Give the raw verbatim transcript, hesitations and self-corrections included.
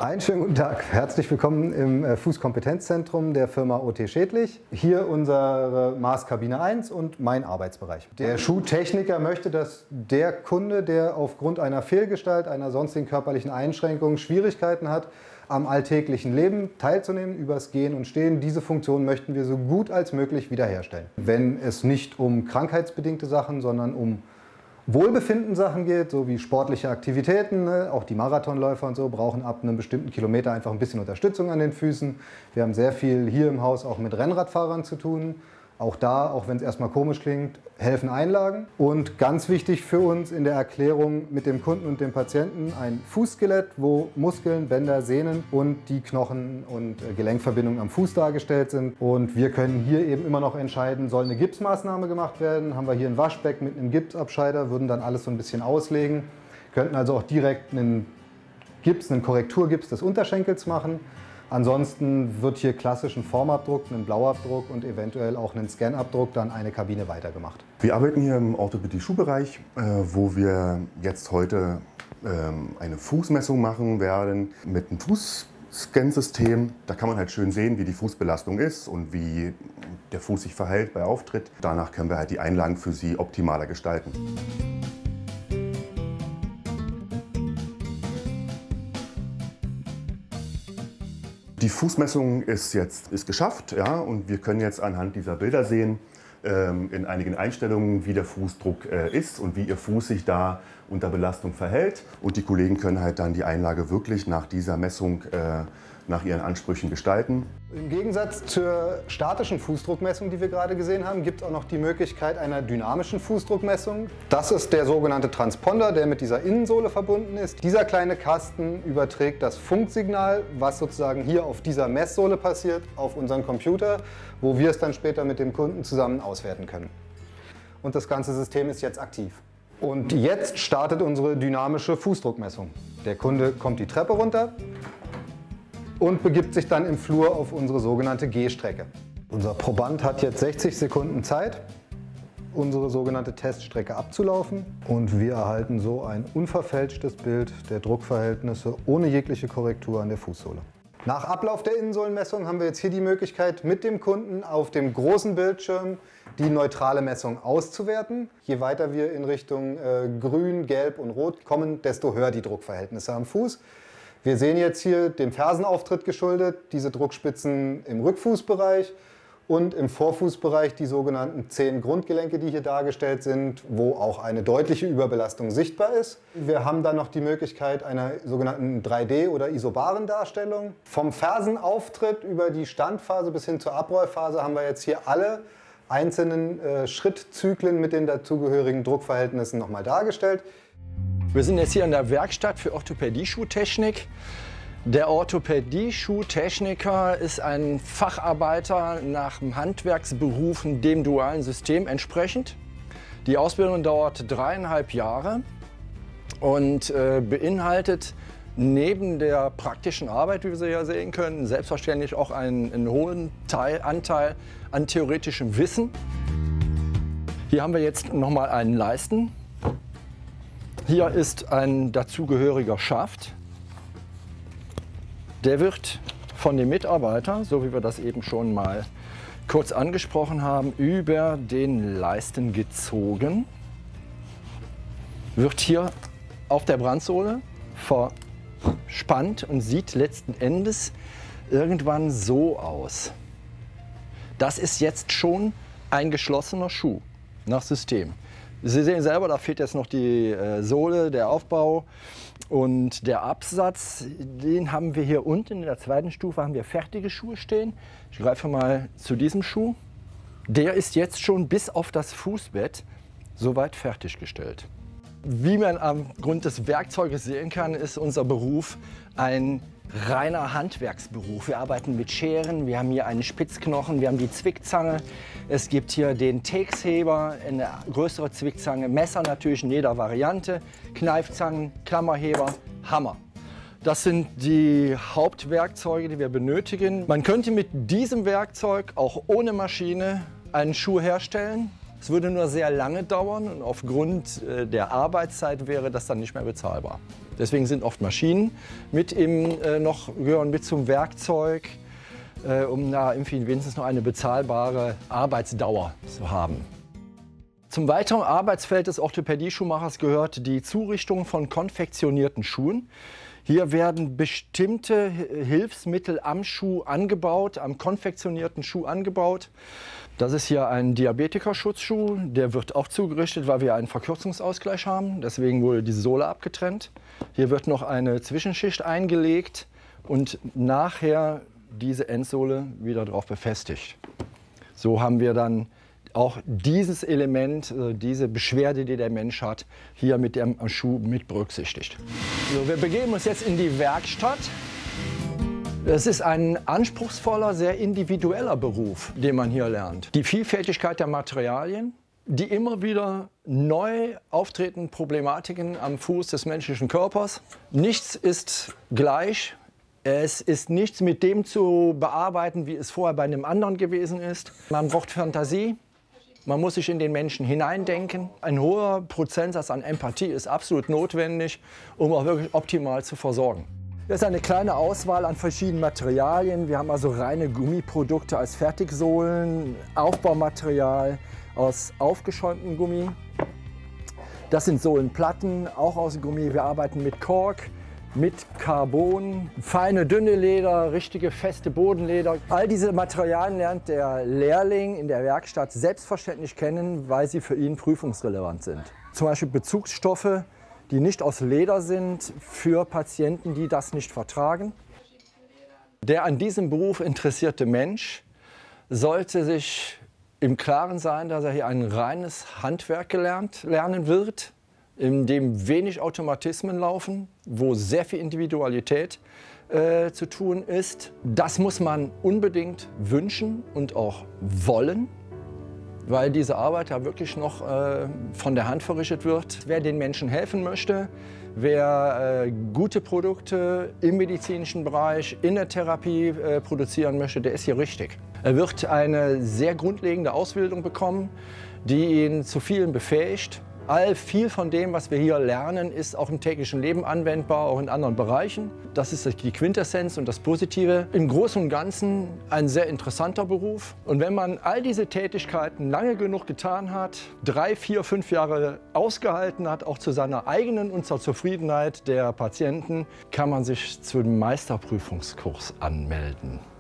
Einen schönen guten Tag. Herzlich willkommen im Fußkompetenzzentrum der Firma O T Schädlich. Hier unsere Maßkabine eins und mein Arbeitsbereich. Der Schuhtechniker möchte, dass der Kunde, der aufgrund einer Fehlgestalt, einer sonstigen körperlichen Einschränkung Schwierigkeiten hat, am alltäglichen Leben teilzunehmen, übers Gehen und Stehen. Diese Funktion möchten wir so gut als möglich wiederherstellen. Wenn es nicht um krankheitsbedingte Sachen, sondern um Wohlbefinden-Sachen geht, so wie sportliche Aktivitäten, ne? Auch die Marathonläufer und so brauchen ab einem bestimmten Kilometer einfach ein bisschen Unterstützung an den Füßen. Wir haben sehr viel hier im Haus auch mit Rennradfahrern zu tun. Auch da, auch wenn es erstmal komisch klingt, helfen Einlagen. Und ganz wichtig für uns in der Erklärung mit dem Kunden und dem Patienten ein Fußskelett, wo Muskeln, Bänder, Sehnen und die Knochen- und Gelenkverbindungen am Fuß dargestellt sind. Und wir können hier eben immer noch entscheiden, soll eine Gipsmaßnahme gemacht werden. Haben wir hier ein Waschbecken mit einem Gipsabscheider, würden dann alles so ein bisschen auslegen. Könnten also auch direkt einen Gips, einen Korrekturgips des Unterschenkels machen. Ansonsten wird hier klassisch ein Formabdruck, ein Blauabdruck und eventuell auch ein Scanabdruck dann eine Kabine weitergemacht. Wir arbeiten hier im Orthopädie-Schuhbereich, wo wir jetzt heute eine Fußmessung machen werden mit einem Fußscansystem. Da kann man halt schön sehen, wie die Fußbelastung ist und wie der Fuß sich verhält bei Auftritt. Danach können wir halt die Einlagen für Sie optimaler gestalten. Die Fußmessung ist jetzt ist geschafft, ja, und wir können jetzt anhand dieser Bilder sehen, ähm, in einigen Einstellungen, wie der Fußdruck äh, ist und wie Ihr Fuß sich da unter Belastung verhält. Und die Kollegen können halt dann die Einlage wirklich nach dieser Messung äh, nach ihren Ansprüchen gestalten. Im Gegensatz zur statischen Fußdruckmessung, die wir gerade gesehen haben, gibt es auch noch die Möglichkeit einer dynamischen Fußdruckmessung. Das ist der sogenannte Transponder, der mit dieser Innensohle verbunden ist. Dieser kleine Kasten überträgt das Funksignal, was sozusagen hier auf dieser Messsohle passiert, auf unseren Computer, wo wir es dann später mit dem Kunden zusammen auswerten können. Und das ganze System ist jetzt aktiv. Und jetzt startet unsere dynamische Fußdruckmessung. Der Kunde kommt die Treppe runter und begibt sich dann im Flur auf unsere sogenannte Gehstrecke. Unser Proband hat jetzt sechzig Sekunden Zeit, unsere sogenannte Teststrecke abzulaufen, und wir erhalten so ein unverfälschtes Bild der Druckverhältnisse ohne jegliche Korrektur an der Fußsohle. Nach Ablauf der Innensohlenmessung haben wir jetzt hier die Möglichkeit, mit dem Kunden auf dem großen Bildschirm die neutrale Messung auszuwerten. Je weiter wir in Richtung äh, Grün, Gelb und Rot kommen, desto höher die Druckverhältnisse am Fuß. Wir sehen jetzt hier dem Fersenauftritt geschuldet diese Druckspitzen im Rückfußbereich und im Vorfußbereich die sogenannten zehn Grundgelenke, die hier dargestellt sind, wo auch eine deutliche Überbelastung sichtbar ist. Wir haben dann noch die Möglichkeit einer sogenannten drei D- oder isobaren Darstellung. Vom Fersenauftritt über die Standphase bis hin zur Abrollphase haben wir jetzt hier alle einzelnen äh, Schrittzyklen mit den dazugehörigen Druckverhältnissen nochmal dargestellt. Wir sind jetzt hier in der Werkstatt für Orthopädie-Schuhtechnik. Der Orthopädie-Schuhtechniker ist ein Facharbeiter nach dem Handwerksberuf in dem dualen System entsprechend. Die Ausbildung dauert dreieinhalb Jahre und äh, beinhaltet neben der praktischen Arbeit, wie Sie ja sehen können, selbstverständlich auch einen, einen hohen Teil, Anteil an theoretischem Wissen. Hier haben wir jetzt nochmal einen Leisten. Hier ist ein dazugehöriger Schaft. Der wird von dem Mitarbeiter, so wie wir das eben schon mal kurz angesprochen haben, über den Leisten gezogen. Wird hier auf der Brandsohle verspannt und sieht letzten Endes irgendwann so aus. Das ist jetzt schon ein geschlossener Schuh nach System. Sie sehen selber, da fehlt jetzt noch die äh, Sohle, der Aufbau und der Absatz. Den haben wir hier unten in der zweiten Stufe, haben wir fertige Schuhe stehen. Ich greife mal zu diesem Schuh. Der ist jetzt schon bis auf das Fußbett soweit fertiggestellt. Wie man aufgrund des Werkzeuges sehen kann, ist unser Beruf ein reiner Handwerksberuf. Wir arbeiten mit Scheren, wir haben hier einen Spitzknochen, wir haben die Zwickzange. Es gibt hier den Texheber, eine größere Zwickzange, Messer natürlich in jeder Variante, Kneifzangen, Klammerheber, Hammer. Das sind die Hauptwerkzeuge, die wir benötigen. Man könnte mit diesem Werkzeug auch ohne Maschine einen Schuh herstellen. Es würde nur sehr lange dauern und aufgrund der Arbeitszeit wäre das dann nicht mehr bezahlbar. Deswegen sind oft Maschinen mit im, äh, noch, gehören mit zum Werkzeug, äh, um da irgendwie wenigstens noch eine bezahlbare Arbeitsdauer zu haben. Zum weiteren Arbeitsfeld des Orthopädie-Schuhmachers gehört die Zurichtung von konfektionierten Schuhen. Hier werden bestimmte Hilfsmittel am Schuh angebaut, am konfektionierten Schuh angebaut. Das ist hier ein Diabetikerschutzschuh, der wird auch zugerichtet, weil wir einen Verkürzungsausgleich haben. Deswegen wurde die Sohle abgetrennt. Hier wird noch eine Zwischenschicht eingelegt und nachher diese Endsohle wieder drauf befestigt. So haben wir dann auch dieses Element, diese Beschwerde, die der Mensch hat, hier mit dem Schuh mit berücksichtigt. So, wir begeben uns jetzt in die Werkstatt. Es ist ein anspruchsvoller, sehr individueller Beruf, den man hier lernt. Die Vielfältigkeit der Materialien, die immer wieder neu auftretenden Problematiken am Fuß des menschlichen Körpers. Nichts ist gleich. Es ist nichts mit dem zu bearbeiten, wie es vorher bei einem anderen gewesen ist. Man braucht Fantasie. Man muss sich in den Menschen hineindenken. Ein hoher Prozentsatz an Empathie ist absolut notwendig, um auch wirklich optimal zu versorgen. Das ist eine kleine Auswahl an verschiedenen Materialien. Wir haben also reine Gummiprodukte als Fertigsohlen, Aufbaumaterial aus aufgeschäumtem Gummi. Das sind Sohlenplatten, auch aus Gummi. Wir arbeiten mit Kork, mit Carbon, feine, dünne Leder, richtige, feste Bodenleder. All diese Materialien lernt der Lehrling in der Werkstatt selbstverständlich kennen, weil sie für ihn prüfungsrelevant sind. Zum Beispiel Bezugsstoffe, die nicht aus Leder sind, für Patienten, die das nicht vertragen. Der an diesem Beruf interessierte Mensch sollte sich im Klaren sein, dass er hier ein reines Handwerk gelernt, lernen wird, in dem wenig Automatismen laufen, wo sehr viel Individualität äh, zu tun ist. Das muss man unbedingt wünschen und auch wollen, weil diese Arbeit ja wirklich noch äh, von der Hand verrichtet wird. Wer den Menschen helfen möchte, wer äh, gute Produkte im medizinischen Bereich, in der Therapie äh, produzieren möchte, der ist hier richtig. Er wird eine sehr grundlegende Ausbildung bekommen, die ihn zu vielen befähigt. All viel von dem, was wir hier lernen, ist auch im täglichen Leben anwendbar, auch in anderen Bereichen. Das ist die Quintessenz und das Positive. Im Großen und Ganzen ein sehr interessanter Beruf. Und wenn man all diese Tätigkeiten lange genug getan hat, drei, vier, fünf Jahre ausgehalten hat, auch zu seiner eigenen und zur Zufriedenheit der Patienten, kann man sich zum Meisterprüfungskurs anmelden.